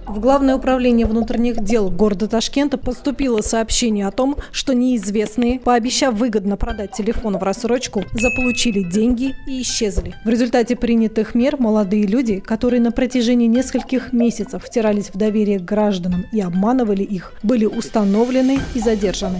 В Главное управление внутренних дел города Ташкента поступило сообщение о том, что неизвестные, пообещав выгодно продать телефон в рассрочку, заполучили деньги и исчезли. В результате принятых мер молодые люди, которые на протяжении нескольких месяцев втирались в доверие к гражданам и обманывали их, были установлены и задержаны.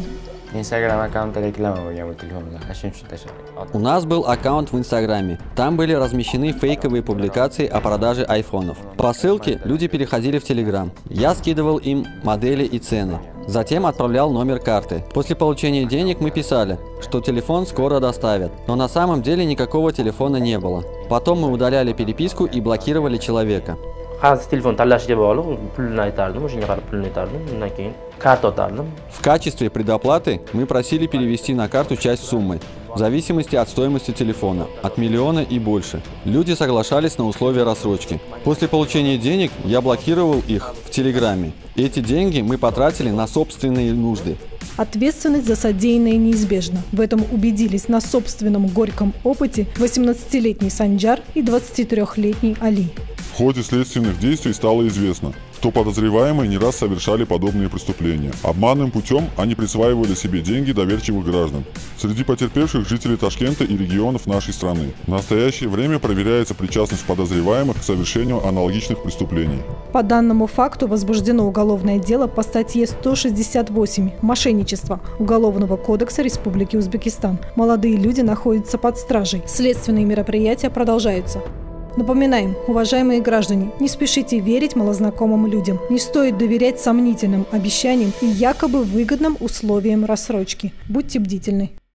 У нас был аккаунт в Инстаграме. Там были размещены фейковые публикации о продаже айфонов. По ссылке люди переходили в Телеграм. Я скидывал им модели и цены. Затем отправлял номер карты. После получения денег мы писали, что телефон скоро доставят. Но на самом деле никакого телефона не было. Потом мы удаляли переписку и блокировали человека. В качестве предоплаты мы просили перевести на карту часть суммы, в зависимости от стоимости телефона, от миллиона и больше. Люди соглашались на условия рассрочки. После получения денег я блокировал их в Телеграме. Эти деньги мы потратили на собственные нужды. Ответственность за содеянное неизбежна. В этом убедились на собственном горьком опыте 18-летний Санджар и 23-летний Али. В ходе следственных действий стало известно, что подозреваемые не раз совершали подобные преступления. Обманным путем они присваивали себе деньги доверчивых граждан. Среди потерпевших жители Ташкента и регионов нашей страны. В настоящее время проверяется причастность подозреваемых к совершению аналогичных преступлений. По данному факту возбуждено уголовное дело по статье 168 «Мошенничество» Уголовного кодекса Республики Узбекистан. Молодые люди находятся под стражей. Следственные мероприятия продолжаются. Напоминаем, уважаемые граждане, не спешите верить малознакомым людям. Не стоит доверять сомнительным обещаниям и якобы выгодным условиям рассрочки. Будьте бдительны.